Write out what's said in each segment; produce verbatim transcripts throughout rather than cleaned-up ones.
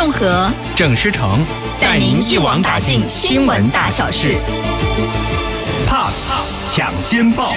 用和郑诗成带您一网打尽新闻大小事。 Pop抢先报。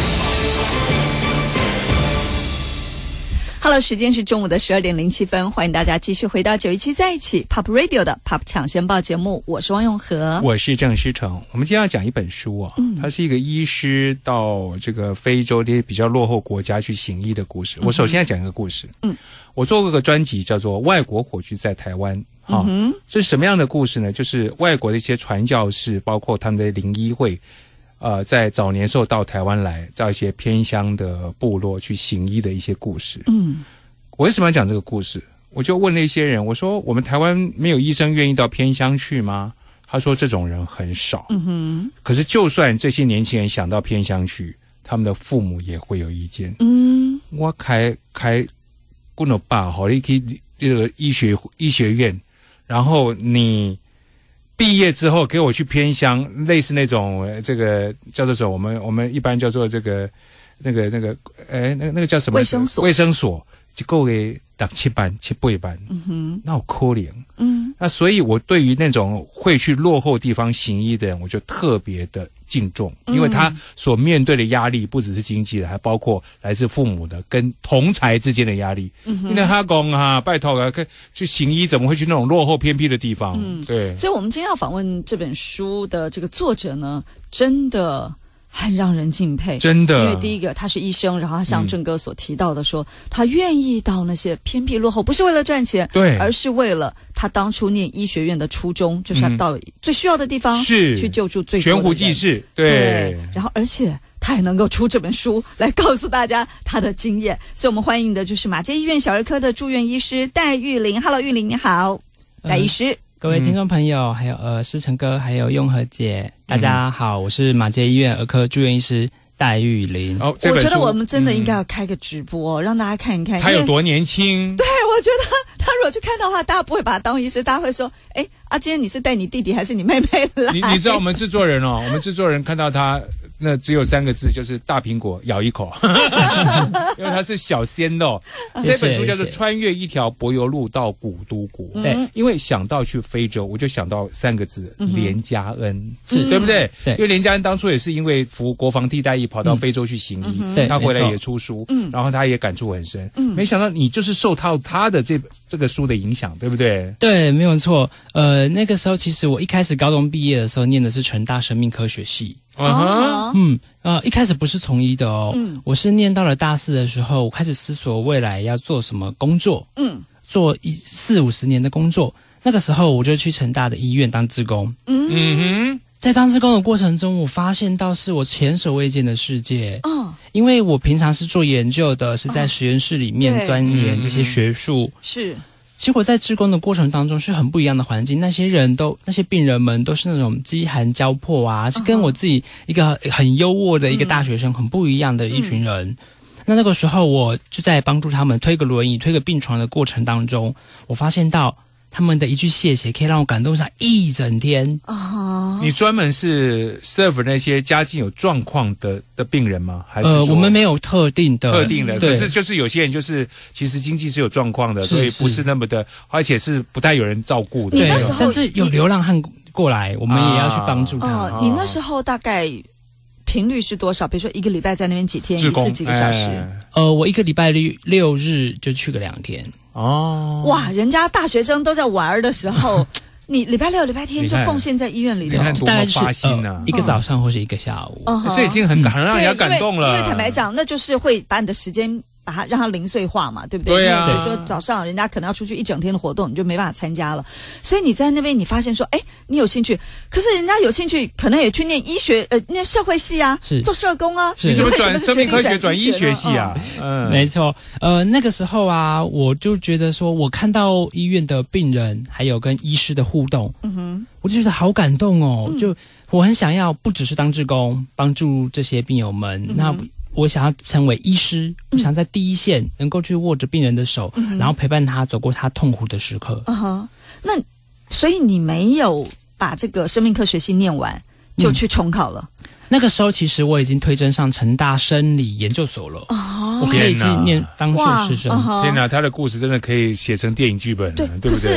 Hello， 时间是中午的十二点零七分，欢迎大家继续回到九一七在一起 Pop Radio 的 Pop 抢先报节目，我是汪用和， 我是郑诗成。我们今天要讲一本书啊，嗯、它是一个医师到这个非洲这些比较落后国家去行医的故事。我首先要讲一个故事，嗯，我做过个专辑叫做《外国火炬在台湾》。啊、嗯，这是什么样的故事呢？就是外国的一些传教士，包括他们的灵医会，呃，在早年时候到台湾来，到一些偏乡的部落去行医的一些故事。嗯，我为什么要讲这个故事？我就问了一些人，我说我们台湾没有医生愿意到偏乡去吗？他说这种人很少。嗯哼，可是就算这些年轻人想到偏乡去，他们的父母也会有意见。嗯，我开开顾老爸好，你去这个医学医学院。然后你毕业之后给我去偏乡，类似那种这个叫做什么？我们我们一般叫做这个那个那个哎那个那个叫什么？ 卫生所。 卫生所就够给六七班七八班，嗯哼，那好可怜。嗯，那所以我对于那种会去落后地方行医的人，我就特别的敬重，因为他所面对的压力不只是经济的，还包括来自父母的跟同侪之间的压力。嗯、因为他讲啊，拜托啊，去行医怎么会去那种落后偏僻的地方？嗯，对。 所以我们今天要访问这本书的这个作者呢，真的很让人敬佩， 真的。 因为第一个他是医生，然后他像郑哥所提到的说，嗯、他愿意到那些偏僻落后，不是为了赚钱， 对， 而是为了他当初念医学院的初衷，就是他到最需要的地方， 是去救助最多的人。 悬壶济世，对。 对，然后而且他还能够出这本书来告诉大家他的经验，所以我们欢迎的就是马偕医院小儿科的住院医师戴玉玲。Hello， 玉玲你好，戴医师。 嗯各位听众朋友，还有呃诗成哥，还有用和姐，大家好，我是马偕医院儿科住院医师戴玉玲。 哦， 我觉得我们真的应该要开个直播，嗯、让大家看一看他有多年轻。 对，我觉得他如果去看到他，大家不会把他当医师，大家会说：“哎，啊，今天你是带你弟弟还是你妹妹来？” 你你知道我们制作人哦，我们制作人看到他。那只有三个字，就是大苹果咬一口，因为它是小鲜肉。这本书叫做《穿越一条柏油路到古都国》。对，因为想到去非洲，我就想到三个字：连加恩，是对不对？对，因为连加恩当初也是因为服国防替代役跑到非洲去行医，对，他回来也出书，然后他也感触很深。没想到你就是受到他的这这个书的影响，对不对？ 对，没有错。呃，那个时候其实我一开始高中毕业的时候念的是成大生命科学系。 啊哈， 嗯，呃，一开始不是从医的哦，嗯，我是念到了大四的时候，我开始思索未来要做什么工作，嗯，做一四五十年的工作。那个时候我就去成大的医院当志工，嗯哼，在当志工的过程中，我发现到是我前所未见的世界，哦，因为我平常是做研究的，是在实验室里面钻研这些学术， 是。 结果在志工的过程当中是很不一样的环境，那些人都那些病人们都是那种饥寒交迫啊，是跟我自己一个很优渥的一个大学生很不一样的一群人。嗯、那那个时候我就在帮助他们推个轮椅、推个病床的过程当中，我发现到他们的一句谢谢可以让我感动上一整天。 啊！ 你专门是 serve 那些家境有状况的的病人吗？还是呃，我们没有特定的特定的，可是就是有些人就是其实经济是有状况的，所以不是那么的，而且是不太有人照顾的。 对，甚至有流浪汉过来，我们也要去帮助他。 哦，你那时候大概频率是多少？比如说一个礼拜在那边几天，一次几个小时？ 哎、呃，我一个礼拜六六日就去个两天。 哦， 哇，人家大学生都在玩的时候，你礼拜六、礼拜天就奉献在医院里头， 大概是发心啊、 呃，一个早上或是一个下午， 嗯、 这已经很很让人家感动了。 因为, 因为坦白讲，那就是会把你的时间把它让它零碎化嘛，对不对？ 对啊。 比如说早上人家可能要出去一整天的活动，你就没办法参加了。所以你在那边，你发现说，哎，你有兴趣，可是人家有兴趣，可能也去念医学，呃，念社会系啊，做社工啊。 你怎么转生命科学转医学系啊？ 嗯，没错。呃，那个时候啊，我就觉得说，我看到医院的病人还有跟医师的互动，嗯哼，我就觉得好感动哦。嗯、就我很想要，不只是当志工帮助这些病友们，嗯、那。我想要成为医师，我想在第一线能够去握着病人的手，嗯、然后陪伴他走过他痛苦的时刻。 嗯哼，那所以你没有把这个生命科学系念完就去重考了？ 嗯、那个时候其实我已经推甄上成大生理研究所了，哦、我可以去念当硕士生。 天哪，他的故事真的可以写成电影剧本了，对不对？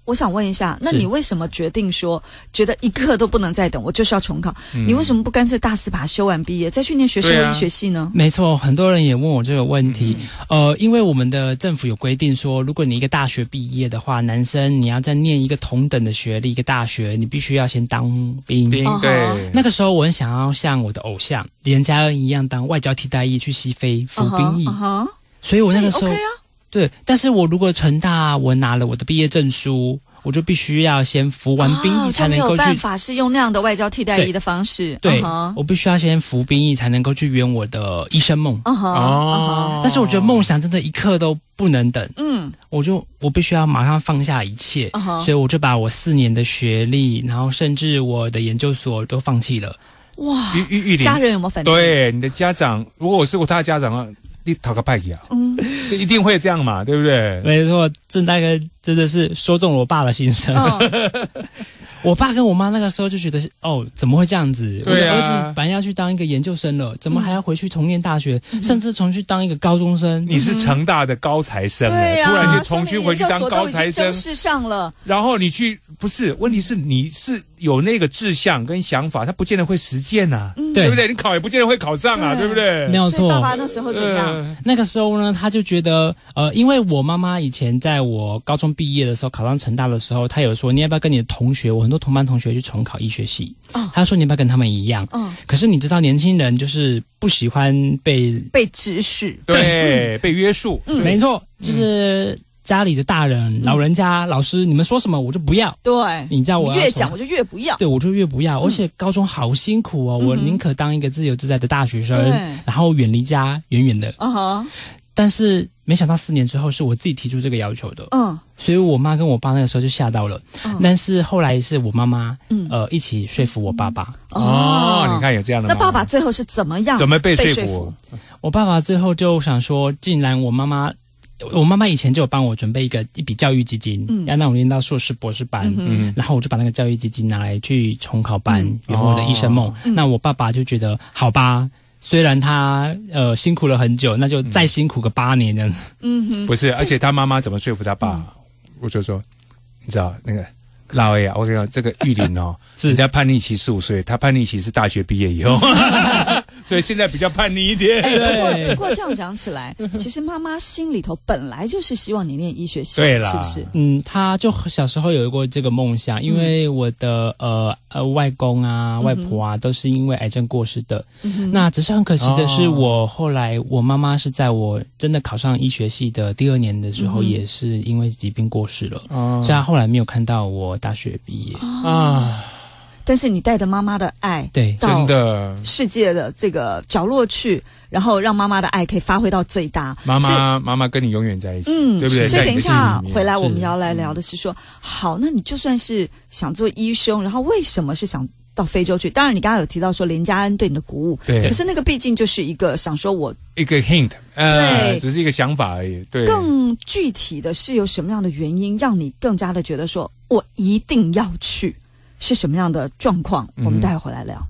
我想问一下，那你为什么决定说觉得一刻都不能再等，我就是要重考？嗯、你为什么不干脆大四把它修完毕业，再去念学社会医学系呢？ 没错，很多人也问我这个问题。嗯、呃，因为我们的政府有规定说，如果你一个大学毕业的话，男生你要再念一个同等的学历，一个大学，你必须要先当兵。 兵对。 那个时候我很想要像我的偶像连家恩一样，当外交替代役去西非服兵役。Uh huh, uh huh. 所以我那个时候。 欸 OK 啊对，但是我如果成大，我拿了我的毕业证书，我就必须要先服完兵役才能够去。哦、就没有办法是用那样的外交替代役的方式。 对， uh huh. 我必须要先服兵役才能够去圆我的医生梦。 Uh huh, 哦， uh huh. 但是我觉得梦想真的一刻都不能等。 嗯， 我就我必须要马上放下一切， uh huh. 所以我就把我四年的学历，然后甚至我的研究所都放弃了。 哇， 玉玉玲， 家人有没有反对？ 对，你的家长，如果我是我他的家长啊。你讨个派去啊，嗯，一定会这样嘛，对不对？ 没错，这大概真的是说中了我爸的心声。哦、我爸跟我妈那个时候就觉得，哦，怎么会这样子？ 对啊， 我的儿子本来要去当一个研究生了，怎么还要回去重念大学，嗯、甚至重去当一个高中生？ 你是成大的高材生哎、嗯，突然就重新回去当高材生， 正式上了。 然后你去，不是？问题是你是有那个志向跟想法，他不见得会实践呐、啊，嗯、对不对？你考也不见得会考上啊， 对, 对不对？ 没有错。 爸爸那时候怎样？呃那个时候呢，他就觉得，呃，因为我妈妈以前在我高中毕业的时候，考上成大的时候，她有说，你要不要跟你的同学，我很多同班同学去重考医学系？哦，她说你要不要跟他们一样？嗯、哦，可是你知道，年轻人就是不喜欢被被指使， 对，对被约束。 嗯，没错，就是家里的大人、老人家、老师，你们说什么我就不要。 对， 你知道我越讲我就越不要。 对，我就越不要。而且高中好辛苦哦，我宁可当一个自由自在的大学生，然后远离家远远的。啊哈。但是没想到四年之后是我自己提出这个要求的，嗯，所以我妈跟我爸那个时候就吓到了，嗯，但是后来是我妈妈，嗯，呃，一起说服我爸爸。 哦，你看有这样的吗？ 那爸爸最后是怎么样？ 怎么被说服？ 我爸爸最后就想说，既然我妈妈。我妈妈以前就有帮我准备一个一笔教育基金，嗯，要让我念到硕士、博士班，嗯，然后我就把那个教育基金拿来去重考班，圆、嗯、我的医生梦。哦、那我爸爸就觉得，好吧，虽然他呃辛苦了很久，那就再辛苦个八年这样子。 嗯哼， 不是，而且他妈妈怎么说服他爸？嗯、我就说，你知道那个老爷啊，我跟你讲，这个玉林哦，是人家叛逆期四五岁，他叛逆期是大学毕业以后。所以现在比较叛逆一点。 哎、不过不过这样讲起来，其实妈妈心里头本来就是希望你念医学系， 对啦， 是不是？ 嗯，她就小时候有过这个梦想，因为我的呃呃外公啊、外婆啊、嗯、都是因为癌症过世的。嗯、那只是很可惜的是，我后来我妈妈是在我真的考上医学系的第二年的时候，嗯、也是因为疾病过世了，哦、所以她后来没有看到我大学毕业啊。 哦但是你带着妈妈的爱， 对， 真的世界的这个角落去，然后让妈妈的爱可以发挥到最大。 妈妈，妈妈跟你永远在一起，嗯，对不对？ 所以等一下回来，我们要来聊的是说，好，那你就算是想做医生，然后为什么是想到非洲去？当然，你刚刚有提到说连家恩对你的鼓舞， 对， 可是那个毕竟就是一个想说我一个 hint， 呃， 对， 只是一个想法而已。对， 更具体的是有什么样的原因让你更加的觉得说我一定要去？是什么样的状况？我们待会回来聊。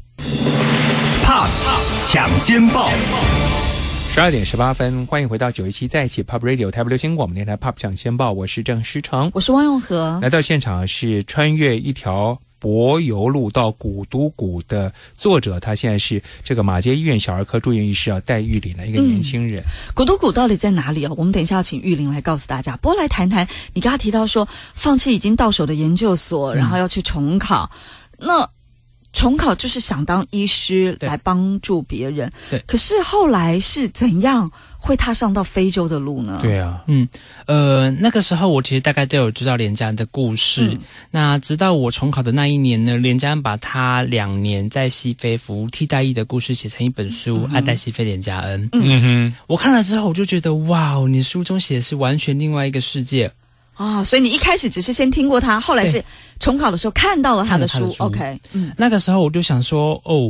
Pop 抢先报， 十二点十八分，欢迎回到九一七在一起 Pop Radio 台北流行广播电台 Pop 抢先报，我是郑诗成， 我是汪永和。 来到现场是穿越一条柏油路到古都谷的作者，他现在是这个马偕医院小儿科住院医师啊，戴玉玲的一个年轻人。 嗯、古都谷到底在哪里哦？我们等一下要请玉玲来告诉大家。不过来谈谈，你刚刚提到说放弃已经到手的研究所，然后要去重考，嗯、那重考就是想当医师来帮助别人。 对， 可是后来是怎样会踏上到非洲的路呢？ 对啊， 嗯，呃，那个时候我其实大概都有知道连家恩的故事。嗯、那直到我重考的那一年呢，连家恩把他两年在西非服务替代役的故事写成一本书，嗯《爱戴西非连家恩》。嗯哼，我看了之后，我就觉得，哇，你书中写的是完全另外一个世界。 哦，所以你一开始只是先听过他，后来是重考的时候看到了他的书。OK， 嗯， 那个时候我就想说，哦。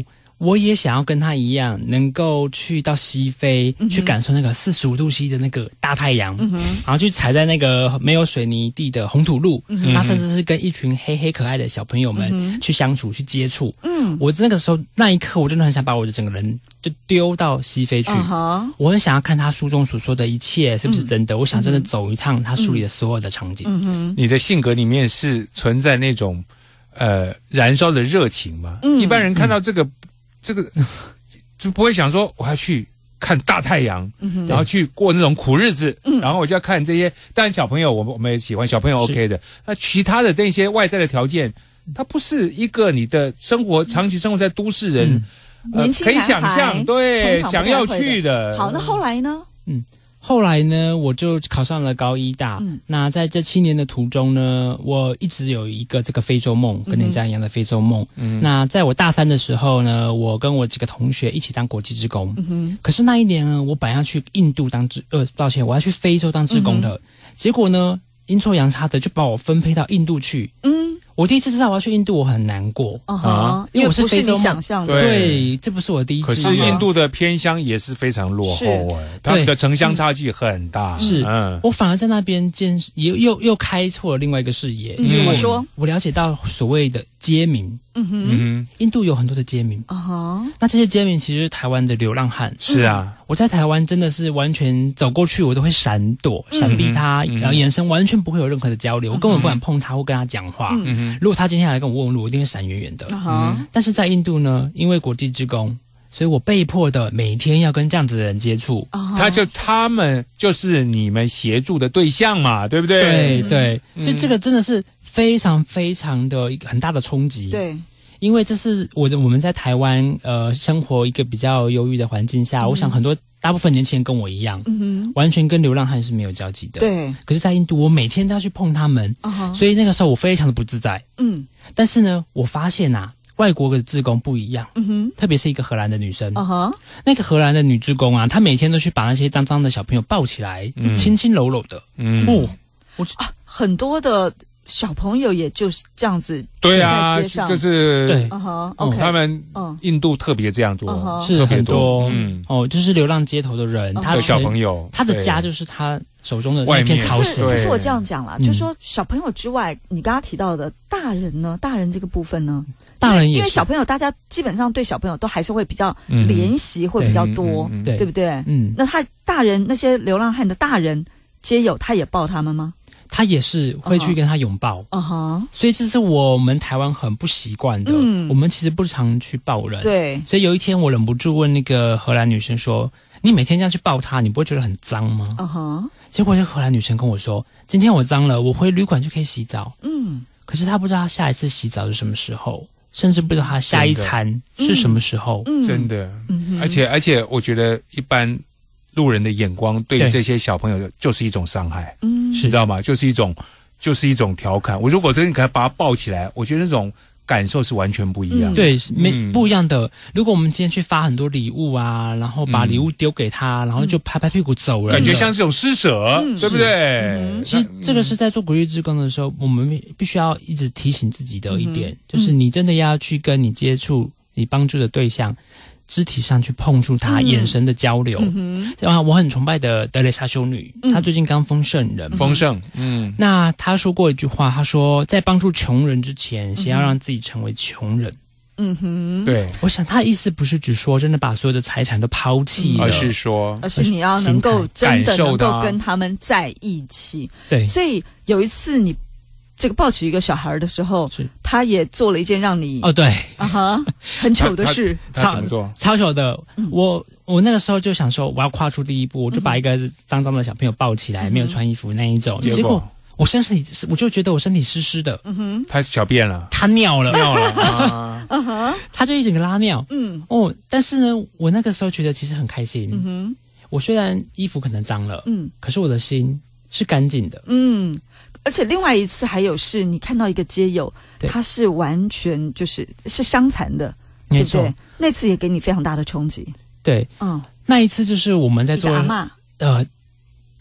我也想要跟他一样，能够去到西非，嗯、去感受那个四十五度 C 的那个大太阳，嗯、然后去踩在那个没有水泥地的红土路，嗯、那甚至是跟一群黑黑可爱的小朋友们去相处、去接触。嗯，我那个时候那一刻，我真的很想把我的整个人就丢到西非去。Uh-huh. 我很想要看他书中所说的一切是不是真的，嗯、我想真的走一趟他书里的所有的场景。 嗯、你的性格里面是存在那种呃燃烧的热情吗？嗯、一般人看到这个。嗯这个就不会想说我要去看大太阳，嗯、然后去过那种苦日子，嗯、然后我就要看这些。当然小朋友我们我们也喜欢小朋友 OK 的，那其他的那些外在的条件，它不是一个你的生活长期生活在都市人， 嗯呃、年轻可以想象，对，想要去的。 好，那后来呢？ 嗯。后来呢，我就考上了高医大。嗯、那在这七年的途中呢，我一直有一个这个非洲梦，跟人家一样的非洲梦。嗯、那在我大三的时候呢，我跟我几个同学一起当国际志工。嗯、可是那一年呢，我本来要去印度当志，呃，抱歉，我要去非洲当志工的。嗯、结果呢，阴错阳差的就把我分配到印度去。嗯。我第一次知道我要去印度，我很难过啊， uh-huh, 因为我是非洲想象的， 对，这不是我第一次。 可是印度的偏乡也是非常落后哎，他们的城乡差距很大。 是，嗯、我反而在那边见，又又又开拓了另外一个视野。 嗯、怎么说？ 我了解到所谓的街民。嗯哼，印度有很多的街民啊哈，那这些街民其实是台湾的流浪汉。 是啊， 我在台湾真的是完全走过去，我都会闪躲、闪避他，嗯、然后眼神完全不会有任何的交流，嗯、我根本不敢碰他或跟他讲话。嗯、如果他今天来跟我问路，我一定会闪远远的。嗯、但是在印度呢，因为国际志工，所以我被迫的每天要跟这样子的人接触。 哦、 他就他们就是你们协助的对象嘛，对不对？ 对对，嗯、所以这个真的是非常非常的一个很大的冲击。 对。 因为这是我我们在台湾呃生活一个比较忧郁的环境下，嗯、我想很多大部分年轻人跟我一样，嗯、完全跟流浪汉是没有交集的。 对。 可是，在印度，我每天都要去碰他们，uh-huh. 所以那个时候我非常的不自在。嗯。但是呢，我发现啊，外国的志工不一样，嗯哼，特别是一个荷兰的女生，uh-huh. 那个荷兰的女志工啊，她每天都去把那些脏脏的小朋友抱起来，嗯、轻轻柔柔的。嗯。哦， 我啊，很多的。小朋友也就是这样子， 对啊，就是对， uh-huh, okay, 他们印度特别这样做， uh-huh. 是很多，嗯，哦，就是流浪街头的人， uh-huh. 他小朋友， 他的家就是他手中的那片草石。可是我这样讲啦，就是说小朋友之外，你刚刚提到的大人呢，大人这个部分呢， 大人也因为小朋友，大家基本上对小朋友都还是会比较怜惜，会比较多，对不对？嗯，那他大人那些流浪汉的大人街友，他也抱他们吗？ 他也是会去跟他拥抱，uh-huh. Uh-huh. 所以这是我们台湾很不习惯的。嗯，我们其实不常去抱人。 对， 所以有一天我忍不住问那个荷兰女生说：“你每天这样去抱他，你不会觉得很脏吗？”嗯哼。结果这个荷兰女生跟我说：“今天我脏了，我回旅馆就可以洗澡。”嗯，可是她不知道她下一次洗澡是什么时候，甚至不知道她下一餐是什么时候。 嗯，真的，嗯、而且而且，我觉得一般。路人的眼光对于这些小朋友就是一种伤害，嗯，你知道吗？就是一种，就是一种调侃。我如果真的给他把他抱起来，我觉得那种感受是完全不一样的。 嗯、对，没、嗯、不一样的。如果我们今天去发很多礼物啊，然后把礼物丢给他，嗯、然后就拍拍屁股走了， 感觉像是种施舍，嗯、对不对？ 嗯、其实这个是在做国际志工的时候，我们必须要一直提醒自己的一点，嗯、就是你真的要去跟你接触、你帮助的对象。肢体上去碰触他，嗯、眼神的交流。嗯啊，我很崇拜的德蕾莎修女，嗯、她最近刚封圣人。 封圣，嗯， 那她说过一句话，她说在帮助穷人之前，先要让自己成为穷人。 嗯哼， 对， 我想她的意思不是只说真的把所有的财产都抛弃了， 而是说， 而是你要能够真的能够跟他们在一起。 对， 所以有一次你。这个抱起一个小孩的时候，他也做了一件让你哦对啊哈很糗的事， 他他他怎么做？ 超糗的。嗯、我我那个时候就想说，我要跨出第一步，我就把一个脏脏的小朋友抱起来，嗯、没有穿衣服那一种。结果我身体，我就觉得我身体湿湿的。嗯哼， 他小便了， 他尿了， 尿了啊！ 嗯哼， 他就一整个拉尿。 嗯哦，但是呢，我那个时候觉得其实很开心。 嗯哼， 我虽然衣服可能脏了， 嗯， 可是我的心是干净的。 嗯。而且另外一次还有是你看到一个街友，他是完全就是是伤残的，对不对？那次也给你非常大的冲击。 对，嗯，那一次就是我们在做阿嬷呃，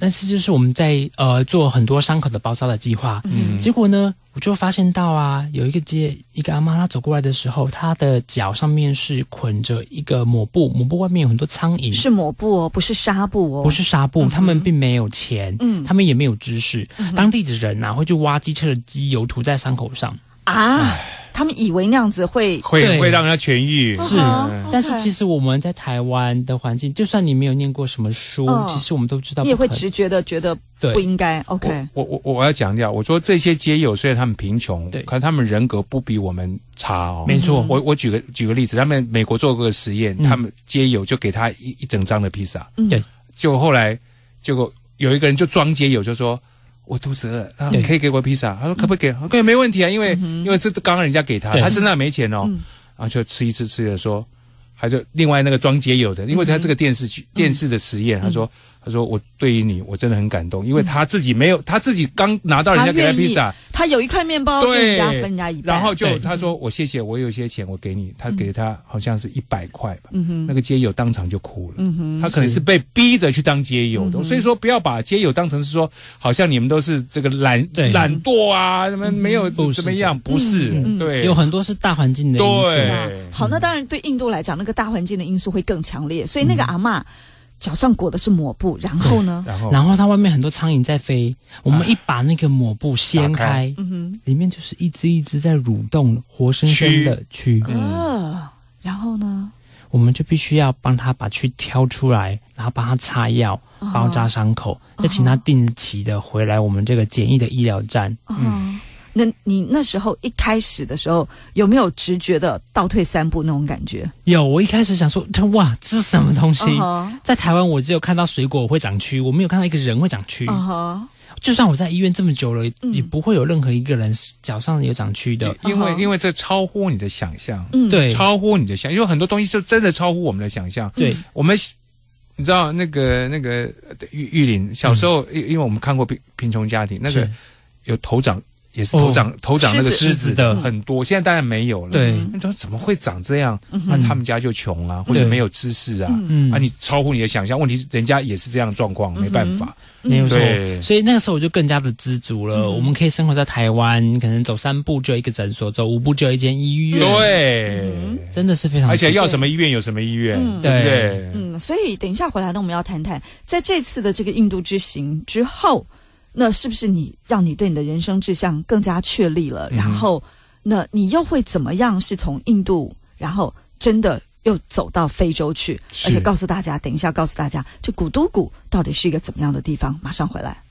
但是就是我们在呃做很多伤口的包扎的计划，嗯，结果呢，我就发现到啊，有一个街一个阿嬷，她走过来的时候，她的脚上面是捆着一个抹布，抹布外面有很多苍蝇， 是抹布哦，不是纱布哦， 不是纱布，嗯、他们并没有钱，嗯，他们也没有知识，嗯、当地的人啊会去挖机车的机油涂在伤口上啊。他们以为那样子会会会让他痊愈， 是。嗯、但是其实我们在台湾的环境，就算你没有念过什么书，哦、其实我们都知道， 你也会直觉的觉得不应该。OK， 我我我我要强调，我说这些街友虽然他们贫穷，对，可是他们人格不比我们差哦。 没错， 我我举个举个例子，他们美国做过个实验，嗯、他们街友就给他一一整张的披萨，对、嗯，结果后来结果有一个人就装街友就说。我肚子饿，他可以给我披萨。他说可不可以给？可以，没问题啊，因为、嗯、因为是刚刚人家给他，他身上没钱哦，嗯、然后就吃一吃吃了说，还就另外那个装街友的，因为他是个电视剧、嗯、电视的实验，他说他说我对于你我真的很感动，因为他自己没有，他自己刚拿到人家给他披萨， 他有一块面包跟人家分人家一半， 然后就他说我谢谢，我有一些钱我给你，他给他好像是一百块吧，嗯、那个街友当场就哭了，嗯、他可能是被逼着去当街友的，所以说不要把街友当成是说好像你们都是这个懒懒惰啊，什么没有怎么样，不是，嗯、对， 有很多是大环境的因素。 对， 好，那当然对印度来讲，那个大环境的因素会更强烈，所以那个阿嬷。脚上裹的是抹布，然后呢？ 然后， 然后它外面很多苍蝇在飞。我们一把那个抹布掀开，嗯、里面就是一只一只在蠕动、活生生的蛆。 啊，然后呢？ 我们就必须要帮他把蛆挑出来，然后帮他擦药、包扎伤口，再请他定期的回来我们这个简易的医疗站。 嗯。那你那时候一开始的时候有没有直觉的倒退三步那种感觉？ 有，我一开始想说，哇，这是什么东西？ uh-huh. 在台湾我只有看到水果会长蛆，我没有看到一个人会长蛆。Uh-huh. 就算我在医院这么久了，嗯、也不会有任何一个人脚上有长蛆的， 因为因为这超乎你的想象， 嗯、对， 超乎你的想象，因为很多东西是真的超乎我们的想象。 对， 我们你知道那个那个玉玉林小时候，因、嗯、因为我们看过贫贫穷家庭，那个有头长。也是头长、哦、头长那个狮子的很多，现在当然没有了。 对， 你说怎么会长这样？那、嗯、他们家就穷啊，或者没有知识啊，嗯、啊，你超乎你的想象。问题是人家也是这样的状况，嗯、没办法， 没有错。所以那个时候我就更加的知足了。嗯、我们可以生活在台湾，可能走三步就有一个诊所，走五步就有一间医院。 对， 嗯、真的是非常。 而且要什么医院有什么医院，嗯、对不对？ 嗯，所以等一下回来呢，我们要谈谈在这次的这个印度之行之后。那是不是你让你对你的人生志向更加确立了？嗯、然后，那你又会怎么样？是从印度，然后真的又走到非洲去，而且告诉大家，等一下告诉大家，这古都谷到底是一个怎么样的地方？马上回来。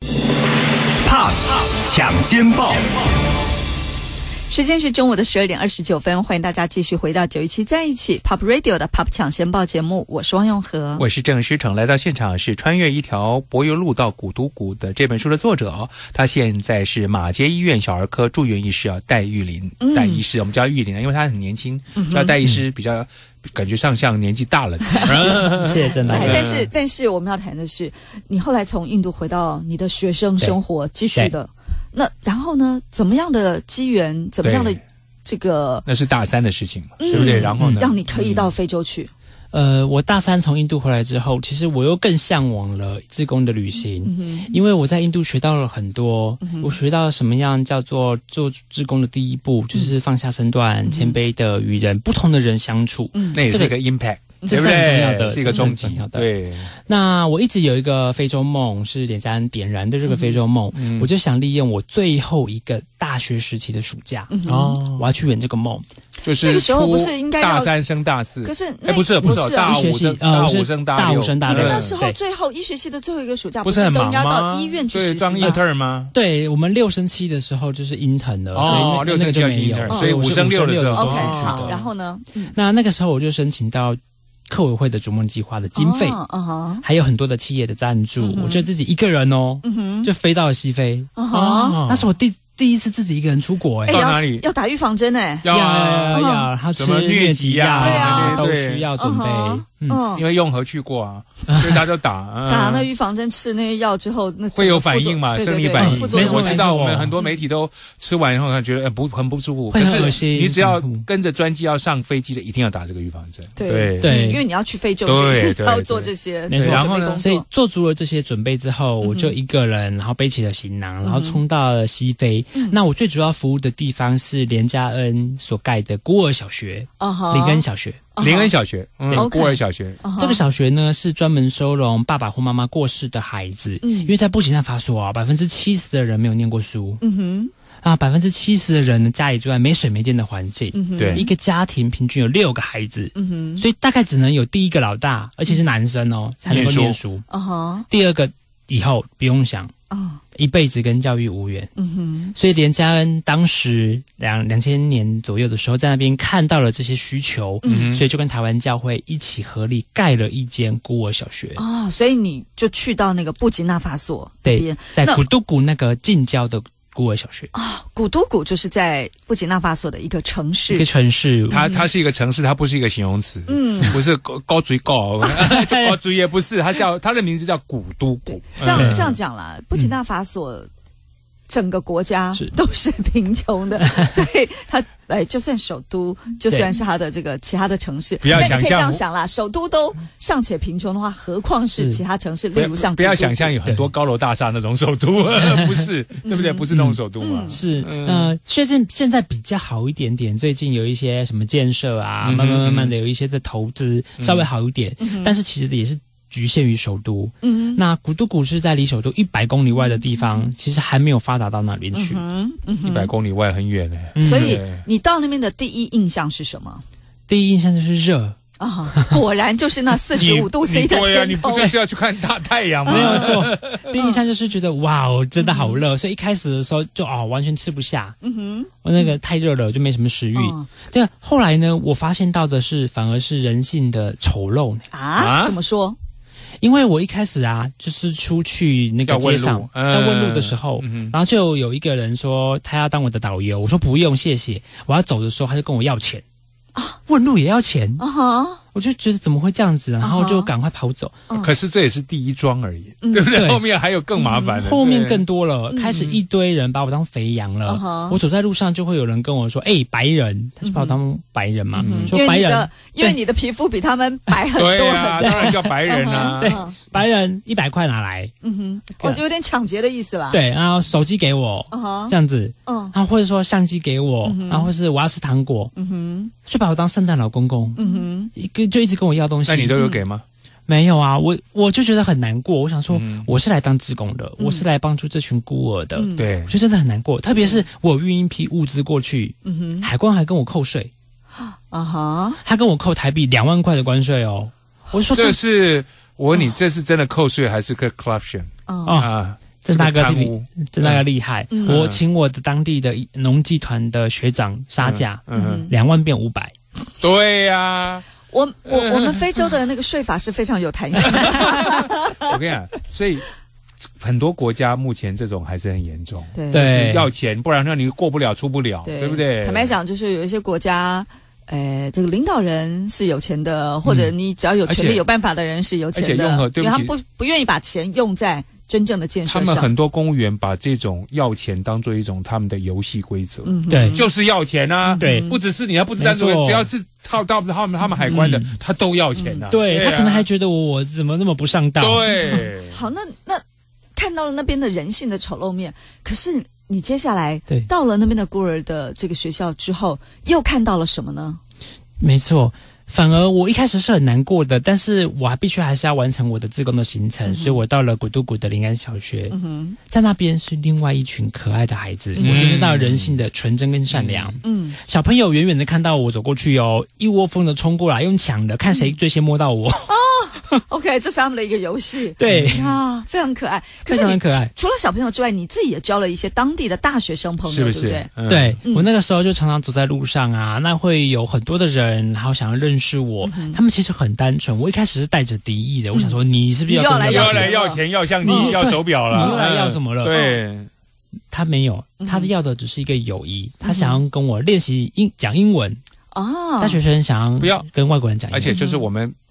Pop 抢先报。 时间是中午的十二点二十九分，欢迎大家继续回到九一七在一起 Pop Radio 的 Pop 抢先报节目，我是汪永和， 我是郑诗成。来到现场是穿越一条柏油路到古都谷的这本书的作者哦，他现在是马偕医院小儿科住院医师啊，戴玉林，嗯、戴医师，我们叫玉林，因为他很年轻，嗯、叫戴医师比较。感觉上像年纪大了， 谢谢郑导。 但是，但是我们要谈的是，你后来从印度回到你的学生生活，继续的。那然后呢？怎么样的机缘？怎么样的这个？ 那是大三的事情嘛，对不对？然后呢？ 让你可以到非洲去。 呃，我大三从印度回来之后，其实我又更向往了志工的旅行，嗯、因为我在印度学到了很多，嗯、我学到了什么样叫做做志工的第一步，嗯、就是放下身段，嗯、谦卑的与人不同的人相处， 嗯、那也是一个 impact。 这是很重要的， 是一个冲击。 对，那我一直有一个非洲梦，是连山点燃的这个非洲梦，嗯、我就想利用我最后一个大学时期的暑假，嗯、哦，我要去圆这个梦。 就是那个时候不是应该大三升大四， 可是哎不是不是大五升大五升大六， 大五升大六。 那时候最后医学系的最后一个暑假， 不是很忙吗？ 要到医院去实习吗？ 装 intern 吗？ 对，我们六升七的时候就是 intern 了， 哦，六升七要 intern，所以五升六的时候 OK 好，然后呢？ 那那个时候我就申请到客委会的逐梦计划的经费，哦哦、还有很多的企业的赞助，嗯、我就自己一个人哦，嗯、就飞到了西非。哦哦、那是我第第一次自己一个人出国哎、欸， 到哪里？ 要打预防针哎、欸， 要要要，他吃疟疾呀，都需要准备。 嗯， 因为用和去过啊，所以大家都打。嗯、 打了预防针，吃那些药之后，那会有反应嘛？生理反应。 没我知道，我们很多媒体都吃完以后觉得呃不很不舒服，可是你只要跟着专机要上飞机的，一定要打这个预防针。 对对，因为你要去非洲， 对对，要做这些。 没错，然后呢，所以做足了这些准备之后，我就一个人，然后背起了行囊，然后冲到了西非。那我最主要服务的地方是连加恩所盖的孤儿小学，林恩小学。 林恩小学，嗯，孤儿小学。 这个小学呢是专门收容爸爸或妈妈过世的孩子，因为在布吉纳法索啊，百分之七十的人没有念过书，嗯哼，啊，百分之七十的人呢家里住在没水没电的环境，对，一个家庭平均有六个孩子，嗯哼，所以大概只能有第一个老大，而且是男生哦，才能够念书，啊哈，第二个以后不用想，哦。一辈子跟教育无缘，嗯哼，所以连加恩当时两两千年左右的时候，在那边看到了这些需求，嗯，所以就跟台湾教会一起合力盖了一间孤儿小学。 哦，所以你就去到那个布吉纳法索， 对，在古都古那个近郊的孤儿小学啊，古都古就是在布吉纳法索的一个城市， 一个城市， 它它是一个城市，它不是一个形容词，嗯，不是高高追高，高追也不是，它叫它的名字叫古都古。 这样这样讲啦，布吉纳法索整个国家都是贫穷的，所以它哎，就算首都，就算是它的这个其他的城市， 不要想象， 你可以这样想啦，首都都尚且贫穷的话，何况是其他城市，例如像不要想象有很多高楼大厦那种首都，不是，对不对？不是那种首都嘛。 是，呃，确实现在比较好一点点，最近有一些什么建设啊，慢慢慢慢的有一些的投资稍微好一点，但是其实也是局限于首都。嗯，那古都古是在离首都一百公里外的地方，其实还没有发达到那边去。 一百公里外很远嘞， 所以你到那边的第一印象是什么？ 第一印象就是热啊，果然就是那四十五度 C 的天空。 对啊，你不就是要去看大太阳吗？ 没有错，第一印象就是觉得哇哦，真的好热，所以一开始的时候就哦完全吃不下。嗯哼，我那个太热了，就没什么食欲。这后来呢，我发现到的是反而是人性的丑陋啊？怎么说？ 因为我一开始啊，就是出去那个街上要问路的时候，嗯、然后就有一个人说他要当我的导游，我说不用谢谢。我要走的时候，他就跟我要钱啊，问路也要钱啊哈。我就觉得怎么会这样子，然后就赶快跑走。 Uh-huh. 可是这也是第一桩而已，嗯、对不对？后面还有更麻烦的， 嗯、后面更多了，开始一堆人把我当肥羊了。Uh-huh. 我走在路上就会有人跟我说：“哎、欸，白人，他是把我当白人嘛？”嗯、说白人， 因为你的皮肤比他们白很多。 对啊，当然叫白人啊。 对，白人一百块拿来， 嗯哼，我有点抢劫的意思啦。 对，然后手机给我， uh-huh. 这样子，嗯，然后或者说相机给我，嗯、然后或是我要吃糖果，嗯哼，就把我当圣诞老公公，嗯哼，一个就一直跟我要东西。 那你都有给吗？ 嗯、没有啊，我我就觉得很难过。我想说，嗯、我是来当志工的，嗯、我是来帮助这群孤儿的，嗯、对，我就真的很难过。特别是我运一批物资过去，嗯哼，海关还跟我扣税，啊哈，他跟我扣台币两万块的关税哦。我就说这是我问你，这是真的扣税还是个 corruption？ 哦啊， 这大哥厉，这大哥厉害。嗯、我请我的当地的农技团的学长杀价，嗯哼，两万变五百。 对呀、啊。 我我我们非洲的那个税法是非常有弹性的。 我跟你讲，所以很多国家目前这种还是很严重， 对， 就是要钱，不然让你过不了、出不了， 对, 对不对？ 坦白讲，就是有一些国家，呃，这个领导人是有钱的，或者你只要有权力、有办法的人是有钱的， 而且用和对不起， 因为他不不愿意把钱用在真正的建设上。 他们很多公务员把这种要钱当做一种他们的游戏规则， 嗯、对， 就是要钱啊，对，不只是你要，不只单纯只要是套到他们他们海关的，嗯、他都要钱啊。 嗯、对, 对啊，他可能还觉得我我怎么那么不上道？ 对， 好，那那看到了那边的人性的丑陋面，可是你接下来到了那边的孤儿的这个学校之后，又看到了什么呢？ 没错。反而我一开始是很难过的，但是我还必须还是要完成我的志工的行程，嗯、所以我到了古都古的林安小学，嗯、在那边是另外一群可爱的孩子，嗯、我见识到人性的纯真跟善良。嗯，小朋友远远的看到我走过去哦，一窝蜂的冲过来，用抢的，看谁最先摸到我。 哦，OK， 这是他们的一个游戏。 对啊，非常可爱， 非常可爱。 除了小朋友之外，你自己也交了一些当地的大学生朋友， 是不是？ 对不对？ 嗯、 对、嗯、我那个时候就常常走在路上啊，那会有很多的人，然后想要认识我。嗯、他们其实很单纯，我一开始是带着敌意的，嗯、我想说你是不是要跟我要要来要钱、要相机、嗯、要手表了？ 你又来要什么了？ 对。 他没有，他要的只是一个友谊，嗯、他想要跟我练习英讲英文。哦，大学生想要不要跟外国人讲英文， 而且就是我们不要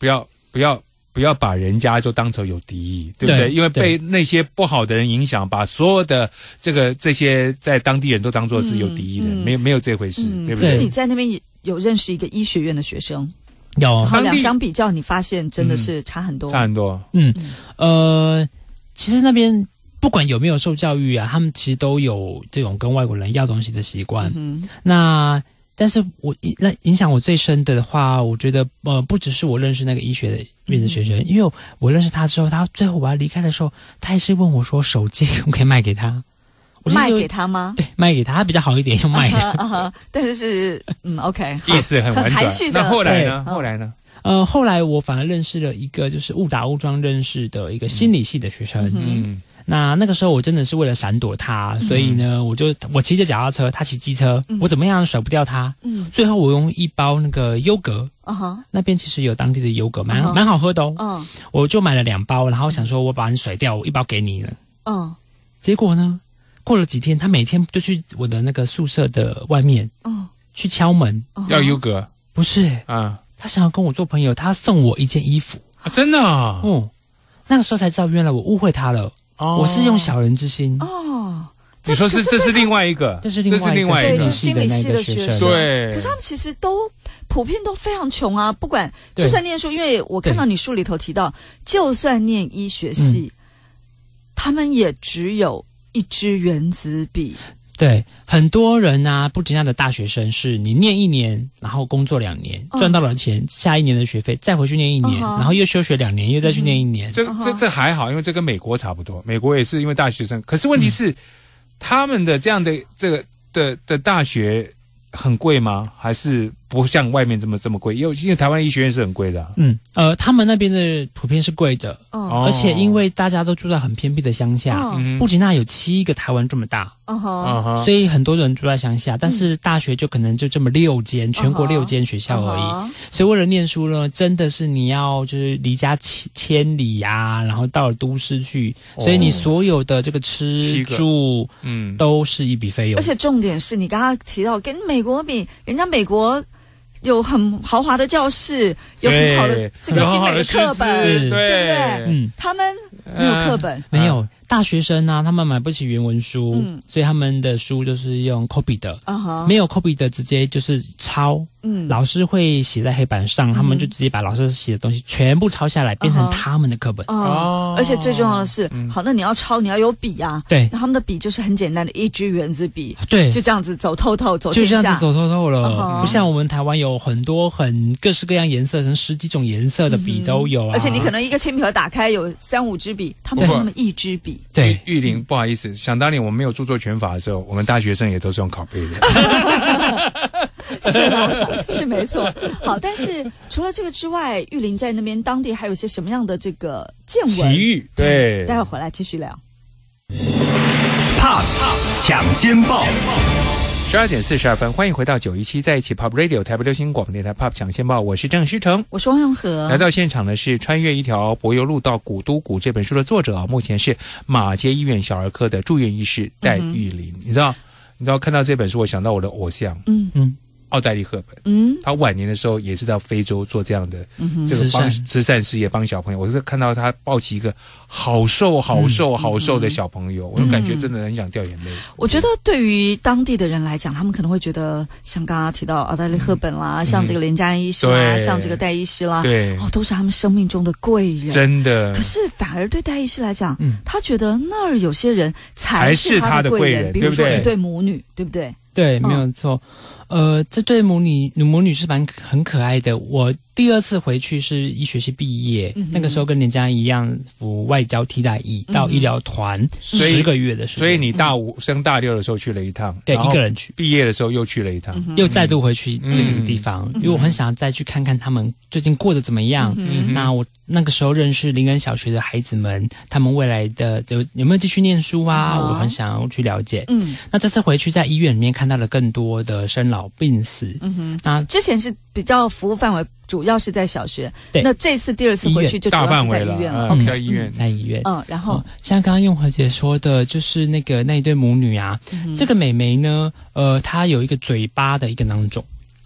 不要。不要把人家就当成有敌意，对不对？ 对因为被那些不好的人影响，把所有的这个这些在当地人都当作是有敌意的，嗯、没有没有这回事，嗯、对不对？ 可是你在那边有认识一个医学院的学生， 有， 然后两相比较，你发现真的是差很多， 嗯、差很多。 嗯，呃，其实那边不管有没有受教育啊，他们其实都有这种跟外国人要东西的习惯。嗯、那但是我那影响我最深的话，我觉得呃，不只是我认识那个医学院的学生，嗯、因为我认识他之后，他最后我要离开的时候，他还是问我说，手机可不可以卖给他？我卖给他吗？ 对，卖给他，他比较好一点，用卖的。 uh huh, uh huh, 但是是嗯 ，OK， 意思很婉转。那后来呢？后来呢？ 呃，后来我反而认识了一个就是误打误撞认识的一个心理系的学生。嗯。嗯那那个时候我真的是为了闪躲他，所以呢，嗯、我就我骑着脚踏车，他骑机车，嗯、我怎么样甩不掉他。嗯，最后我用一包那个优格，uh huh. 那边其实有当地的优格，蛮蛮、uh huh. 好喝的哦。嗯， uh huh. 我就买了两包，然后想说我把你甩掉，我一包给你了。嗯、uh， huh. 结果呢，过了几天，他每天就去我的那个宿舍的外面，嗯、uh， huh. 去敲门， uh huh. 要优格， 不是啊， uh. 他想要跟我做朋友，他送我一件衣服啊，真的啊， 嗯，那个时候才知道原来我误会他了。哦、我是用小人之心哦， 你说是这是另外一个， 这是另外一个对，心理系的学生， 对。 可是他们其实都普遍都非常穷啊，不管就算念书，因为我看到你书里头提到，就算念医学系，嗯、他们也只有一支原子笔。 对，很多人啊，不仅他的大学生是你念一年，然后工作两年，嗯、赚到了钱，下一年的学费再回去念一年，嗯、然后又休学两年，又再去念一年。嗯、 这这这还好，因为这跟美国差不多，美国也是因为大学生。可是问题是，嗯、他们的这样的这个的的大学很贵吗？还是不像外面这么这么贵？因为因为台湾医学院是很贵的、啊。嗯， 呃，他们那边的普遍是贵的，哦、而且因为大家都住在很偏僻的乡下，哦、布吉纳有七个台湾这么大。Uh huh. 所以很多人住在乡下，但是大学就可能就这么六间，嗯、全国六间学校而已。Uh huh. 所以为了念书呢，真的是你要就是离家千千里啊，然后到了都市去，哦、所以你所有的这个吃住，嗯，都是一笔费用。 而且重点是你刚刚提到跟美国比，人家美国有很豪华的教室，有很好的这个精美的课本，对不对？嗯，他们没有课本， 呃、没有。大学生啊，他们买不起原文书，嗯、所以他们的书就是用 copy 的， uh huh. 没有 copy 的直接就是抄。嗯，老师会写在黑板上，嗯、他们就直接把老师写的东西全部抄下来，变成他们的课本。 哦，而且最重要的是，嗯、好，那你要抄，你要有笔啊。 对， 那他们的笔就是很简单的一支原子笔。 对， 就这样子走透透，走天下。 就这样子走透透了，uh huh. 不像我们台湾有很多很各式各样颜色，成十几种颜色的笔都有啊。 而且你可能一个铅笔盒打开有三五支笔，他们就那么一支笔。 对， 玉玲，不好意思，想当年我们没有著作权法的时候，我们大学生也都是用拷贝的。 是吗？是没错。好，但是除了这个之外，玉玲在那边当地还有些什么样的这个见闻？ 奇遇，对， 待会儿回来继续聊。 Pop 抢先报。 十二点四十二分，欢迎回到九一七在一起 Pop Radio 台北流行广播电台 Pop 抢先报，我是郑诗成， 我是汪永和。 来到现场的是《穿越一条柏油路到古都谷》这本书的作者啊，目前是马偕医院小儿科的住院医师戴玉玲。嗯、你知道，你知道看到这本书，我想到我的偶像，嗯嗯。奥黛丽·赫本，嗯，他晚年的时候也是在非洲做这样的、嗯、这个帮慈善事业，帮小朋友。我是看到他抱起一个好瘦、好瘦、嗯、好瘦的小朋友，嗯、我就感觉真的很想掉眼泪。 我觉得对于当地的人来讲，他们可能会觉得，像刚刚提到奥黛丽·赫本啦，嗯、像这个连家医师啦，嗯、像这个戴医师啦， 对， 哦，都是他们生命中的贵人， 真的。 可是反而对戴医师来讲，嗯、他觉得那儿有些人才是他的贵人，比如说一对母女，对不对？ 对，没有错。呃，这对母女母女是蛮很可爱的。我第二次回去是医学系毕业，嗯、那个时候跟人家一样服外交替代役，嗯、到医疗团十个月的时候。 所以你大五升大六的时候去了一趟， 对，一个人去。 毕业的时候又去了一趟， 嗯、又再度回去这个地方，嗯、因为我很想再去看看他们最近过得怎么样。嗯、那我那个时候认识林恩小学的孩子们，他们未来的就有没有继续念书啊？嗯、我很想要去了解。嗯，那这次回去在医院里面看到了更多的生老病死。 嗯哼，那之前是比较服务范围主要是在小学，对，那这次第二次回去就主要是在医院了， 嗯、在医院， 在医院， 嗯，然后、哦、 像刚刚用和姐说的，就是那个那一对母女啊，嗯、这个美眉呢，呃，她有一个嘴巴的一个囊肿。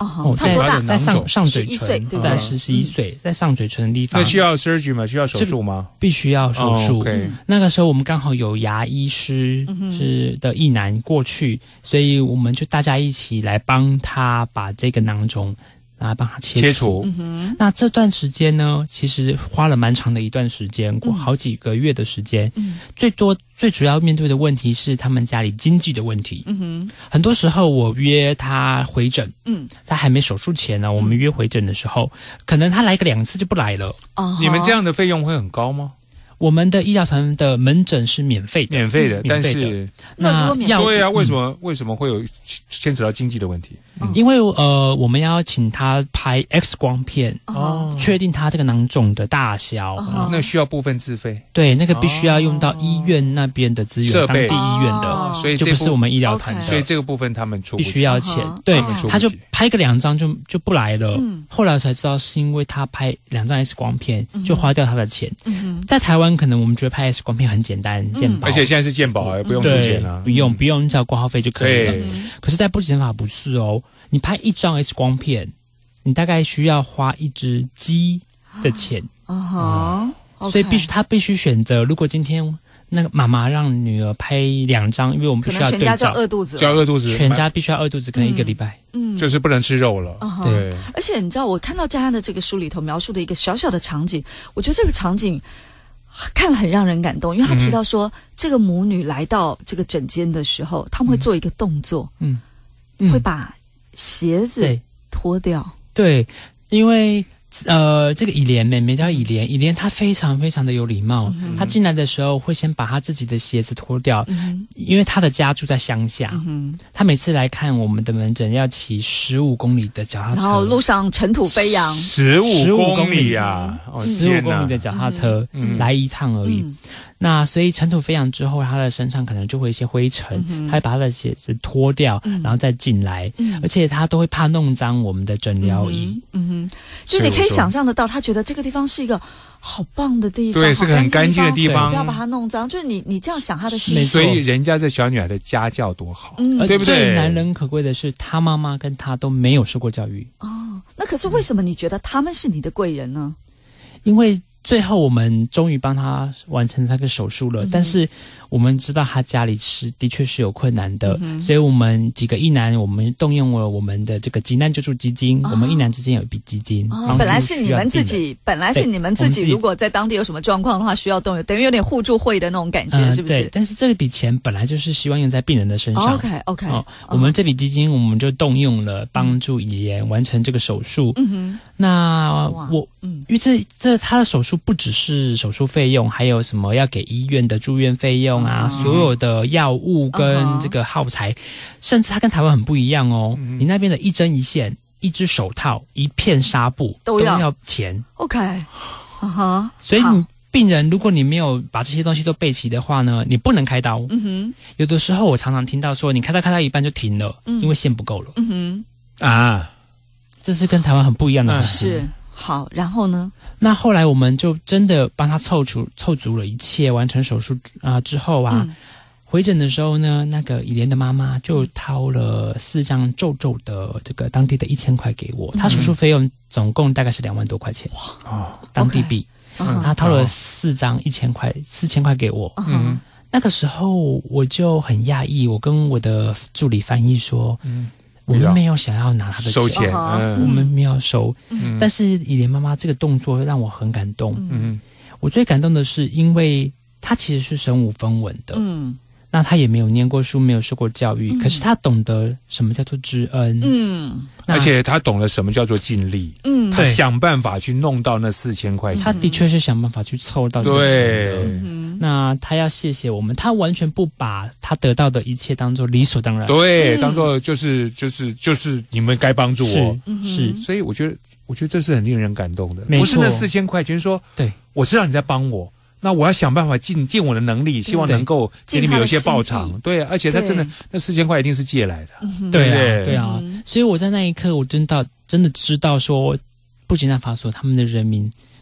哦，他多大？ 在上上嘴十一岁， 唇， 对不对？ 十十一岁，在上嘴唇的地方。 那需要 surgery 吗？需要手术吗？ 必须要手术。 哦 okay 那个时候我们刚好有牙医师是的一男过去，所以我们就大家一起来帮他把这个囊肿。来帮他切除。 切除嗯、 那这段时间呢，其实花了蛮长的一段时间，过好几个月的时间。嗯、最多最主要面对的问题是他们家里经济的问题。嗯哼，很多时候我约他回诊，嗯，在还没手术前呢，我们约回诊的时候，可能他来个两次就不来了。 哦， 你们这样的费用会很高吗？ 我们的医疗团的门诊是免费的， 免费的， 嗯、 但是那要对啊，为什么、嗯、为什么会有牵扯到经济的问题？ 嗯、因为呃，我们要请他拍 X 光片，哦，确定他这个囊肿的大小， 哦、那需要部分自费。 对，那个必须要用到医院那边的资源， 设备， 当地医院的， 哦、所以就不是我们医疗团的， 所以这个部分他们出必须要钱。 哦、 对，他就拍个两张就就不来了。 嗯、 后来我才知道是因为他拍两张 X 光片就花掉他的钱。 嗯、 在台湾可能我们觉得拍 X 光片很简单，健保， 而且现在是健保，也不用出钱啊， 不用不用，你只要挂号费就可以了。 嗯、 可是，在不检法不是哦，你拍一张 X 光片，你大概需要花一只鸡的钱。 啊哈， 所以必须他必须选择，如果今天那个妈妈让女儿拍两张，因为我们必须要对照， 全家就饿肚子， 就要饿肚子， 全家必须要饿肚子，可能一个礼拜， 嗯， 就是不能吃肉了。 嗯、 对， 而且你知道，我看到佳佳的这个书里头描述的一个小小的场景，我觉得这个场景看了很让人感动，因为他提到说，嗯、这个母女来到这个诊间的时候，他们会做一个动作， 嗯， 嗯会把鞋子脱掉， 对，因为。呃，这个以莲妹妹叫以莲，以莲她非常非常的有礼貌。嗯、她进来的时候会先把她自己的鞋子脱掉，嗯、因为她的家住在乡下。嗯、她每次来看我们的门诊要骑十五公里的脚踏车， 然后路上尘土飞扬， 十五公里啊， 十五公里的脚踏车、嗯、来一趟而已。嗯那所以尘土飞扬之后，他的身上可能就会有一些灰尘，嗯、他会把他的鞋子脱掉，嗯、然后再进来，嗯、而且他都会怕弄脏我们的诊疗仪。 嗯哼，就你可以想象得到，他觉得这个地方是一个好棒的地方， 对，是个很干净的地方， 不要把它弄脏。就是你你这样想他的心， 所以人家这小女孩的家教多好， 嗯、 对不对？ 最难能可贵的是，他妈妈跟他都没有受过教育。 哦，那可是为什么你觉得他们是你的贵人呢？ 因为最后我们终于帮他完成那个手术了，嗯、但是我们知道他家里是的确是有困难的，嗯、所以我们几个一男，我们动用了我们的这个急难救助基金，哦、我们一男之间有一笔基金。 哦，本来是你们自己，本来是你们自己，如果在当地有什么状况的话，需要动用，等于有点互助会的那种感觉，呃、是不是？ 对，但是这笔钱本来就是希望用在病人的身上。 哦、OK OK， 哦，我们这笔基金我们就动用了，帮助以莲完成这个手术。嗯哼，那我，嗯，因为这这他的手术不只是手术费用，还有什么要给医院的住院费用啊，嗯、所有的药物跟这个耗材，嗯、甚至它跟台湾很不一样哦。嗯、你那边的一针一线、一只手套、一片纱布都要, 都要钱。 OK， 啊哈， 所以你病人如果你没有把这些东西都备齐的话呢，你不能开刀。嗯哼，有的时候我常常听到说，你开刀开到一半就停了，嗯、因为线不够了。嗯哼，啊，这是跟台湾很不一样的。 嗯、是好，然后呢？ 那后来我们就真的帮他凑足凑足了一切，完成手术啊、呃、之后啊，嗯、回诊的时候呢，那个以莲的妈妈就掏了四张皱皱的这个当地的一千块给我，他、嗯、手术费用总共大概是两万多块钱，哇，当地币， okay, 嗯、他掏了四张一千块，四千块给我，嗯，那个时候我就很讶异，我跟我的助理翻译说，嗯。我们没有想要拿他的钱， 收钱，嗯、 我们没有收。嗯、但是以莲妈妈这个动作让我很感动。嗯、我最感动的是，因为她其实是身无分文的，嗯、那她也没有念过书，没有受过教育，嗯、可是她懂得什么叫做知恩， 嗯、 而且她懂得什么叫做尽力。嗯，她想办法去弄到那四千块钱， 她的确是想办法去凑到这个钱的。嗯那他要谢谢我们，他完全不把他得到的一切当做理所当然， 对，嗯、当做就是就是就是你们该帮助我， 是，是所以我觉得我觉得这是很令人感动的， 不是那四千块钱说，对，我知道你在帮我，那我要想办法尽尽我的能力，希望能够给你们有一些报偿，对，而且他真的那四千块一定是借来的， 嗯、对啊，对啊，所以我在那一刻我真到真的知道说，不仅那法所他们的人民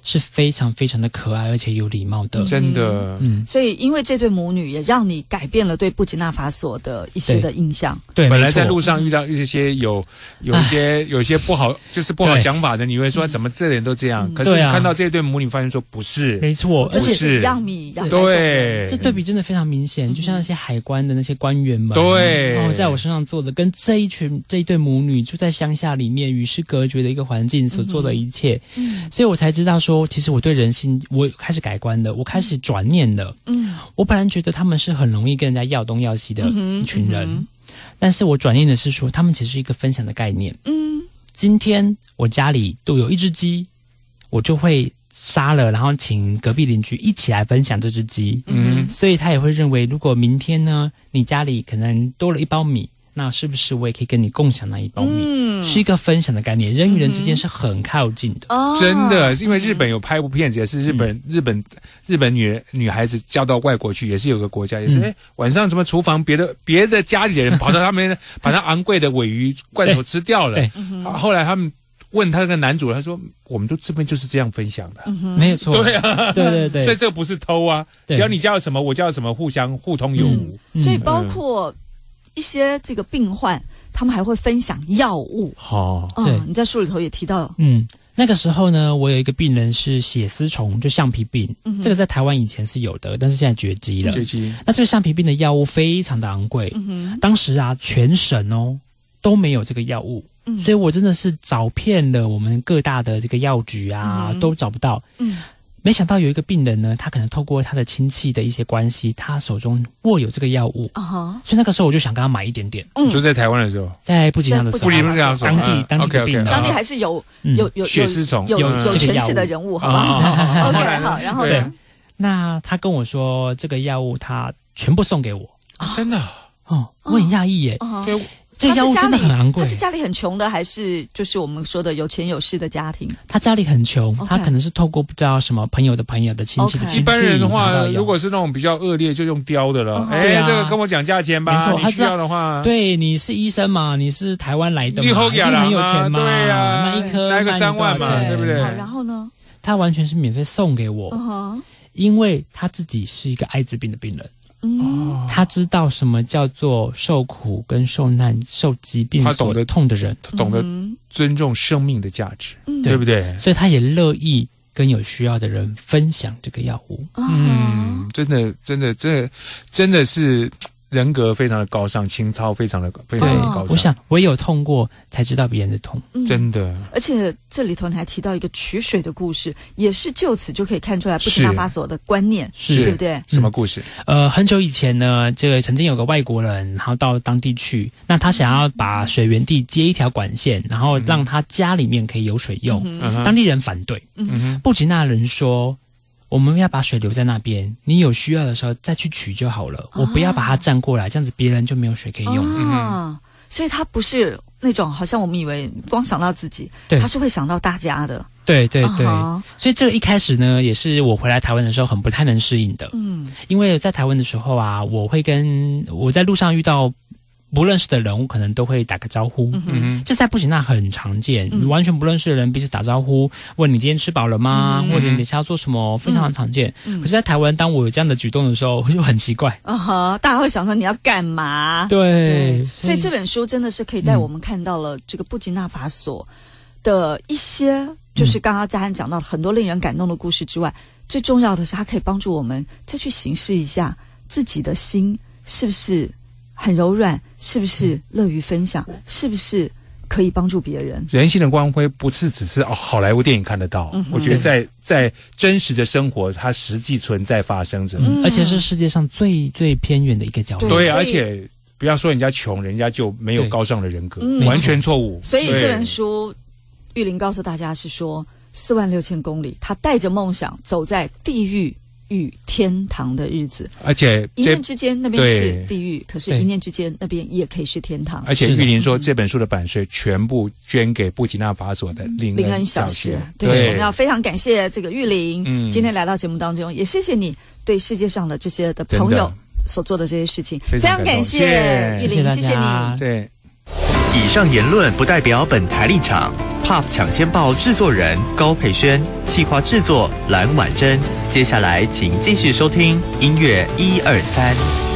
是非常非常的可爱而且有礼貌的， 真的。 嗯， 所以因为这对母女也让你改变了对布吉纳法索的一些的印象。 对， 本来在路上遇到一些有有一些有一些不好就是不好想法的，你会说怎么这人都这样？可是你看到这对母女，发现说不是， 没错， 而且是让米让对， 这对比真的非常明显，就像那些海关的那些官员们， 对， 然后在我身上做的，跟这一群这一对母女住在乡下里面与世隔绝的一个环境所做的一切，嗯，所以我才知道说，其实我对人性我开始改观了，我开始转念了。嗯，我本来觉得他们是很容易跟人家要东要西的一群人，嗯嗯、但是我转念的是说，他们其实是一个分享的概念。嗯，今天我家里都有一只鸡，我就会杀了，然后请隔壁邻居一起来分享这只鸡。嗯，所以他也会认为，如果明天呢，你家里可能多了一包米，那是不是我也可以跟你共享那一包米？嗯，是一个分享的概念，人与人之间是很靠近的。 哦， 真的，因为日本有拍一部片子，也是日本、嗯、日本日本女女孩子嫁到外国去，也是有个国家，也是哎、嗯、晚上什么厨房别的别的家里的人跑到他们把他昂贵的鲔鱼罐头吃掉了。对，后来他们问他那个男主，他说我们都这边就是这样分享的， 嗯、没有错。 对啊， 对对对， 所以这个不是偷啊，只要你家有什么，我家有什么，互相互通有无。 嗯、所以包括一些这个病患，他们还会分享药物。 好、 哦，对，你在书里头也提到， 嗯，那个时候呢，我有一个病人是血丝虫，就橡皮病，嗯、这个在台湾以前是有的，但是现在绝迹了。 绝迹。 那这个橡皮病的药物非常的昂贵，嗯、当时啊，全省哦都没有这个药物。嗯、所以我真的是找遍了我们各大的这个药局啊，嗯、都找不到。嗯，没想到有一个病人呢，他可能透过他的亲戚的一些关系，他手中握有这个药物。啊哈！所以那个时候我就想跟他买一点点。 嗯，就在台湾的时候， 在布吉纳的时候， 布吉纳的时候， 当地当地的病人， 当地还是有有有血丝虫， 有有权势的人物，好吧 ？OK， 好，然后呢？ 那他跟我说，这个药物他全部送给我。 真的？ 哦，我很讶异耶。对。这个药物真的很昂贵。 他是家里很穷的，还是就是我们说的有钱有势的家庭？ 他家里很穷， okay. 他可能是透过不知道什么朋友的朋友的亲戚的亲戚。 一般人的话，如果是那种比较恶劣，就用雕的了。哎、okay. 欸，这个跟我讲价钱吧。 没错， 你需要的话， 对，你是医生嘛，你是台湾来的嘛，一定很有钱嘛。 对呀、啊， 那一颗来个三万嘛，对不对？ 然后呢？ 他完全是免费送给我， uh-huh. 因为他自己是一个艾滋病的病人。嗯，他知道什么叫做受苦跟受难、受疾病所痛的人， 他懂得尊重生命的价值，嗯、对不对？ 所以他也乐意跟有需要的人分享这个药物。 嗯，真的，真的，这真的是人格非常的高尚，情操非常的非常的高尚。 我想唯有痛过才知道别人的痛， 嗯、 真的。 而且这里头你还提到一个取水的故事，也是就此就可以看出来布吉纳法索的观念， 是对不对？ 什么故事？ 呃，很久以前呢，这个曾经有个外国人，然后到当地去，那他想要把水源地接一条管线，然后让他家里面可以有水用，嗯、当地人反对。嗯、布吉纳人说，我们要把水留在那边，你有需要的时候再去取就好了。哦、我不要把它占过来，这样子别人就没有水可以用。 啊，嗯、所以他不是那种好像我们以为光想到自己，他是会想到大家的。 对对对，啊、所以这个一开始呢，也是我回来台湾的时候很不太能适应的。嗯，因为在台湾的时候啊，我会跟我在路上遇到不认识的人，我可能都会打个招呼。嗯，这在布吉纳很常见，嗯、完全不认识的人彼此打招呼，问你今天吃饱了吗？嗯、或者你等一下要做什么，非常常见。嗯、可是，在台湾，当我有这样的举动的时候，我就很奇怪。啊哈，大家会想说你要干嘛？ 对，对所以这本书真的是可以带我们看到了这个布吉纳法索的一些，就是刚刚嘉涵讲到很多令人感动的故事之外，最重要的是它可以帮助我们再去审视一下自己的心是不是很柔软，是不是乐于分享，是不是可以帮助别人？ 人性的光辉不是只是哦好莱坞电影看得到，嗯、我觉得在在真实的生活，它实际存在发生着， 嗯、而且是世界上最最偏远的一个角落。 对，而且不要说人家穷，人家就没有高尚的人格，完全错误。 所以这本书，玉玲告诉大家是说，四万六千公里，他带着梦想走在地狱与天堂的日子， 而且一念之间那边是地狱，可是一念之间那边也可以是天堂。 而且玉玲说，这本书的版税全部捐给布吉纳法索的灵恩小学。 对，对我们要非常感谢这个玉玲，嗯、今天来到节目当中，也谢谢你对世界上的这些的朋友所做的这些事情，非常感谢玉玲，谢谢你。 对。 以上言论不代表本台立场。 Pop 抢先报制作人高佩轩，企划制作蓝婉珍。接下来请继续收听音乐一二三。